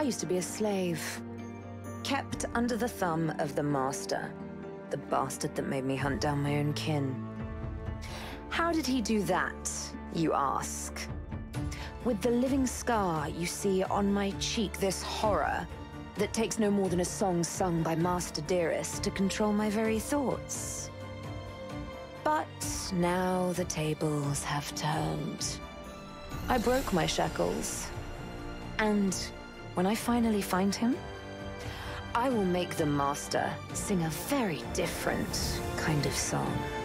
I used to be a slave, kept under the thumb of the master, the bastard that made me hunt down my own kin. How did he do that, you ask? With the living scar you see on my cheek, this horror that takes no more than a song sung by Master Dearest to control my very thoughts. But now the tables have turned. I broke my shackles, and when I finally find him, I will make the Master sing a very different kind of song.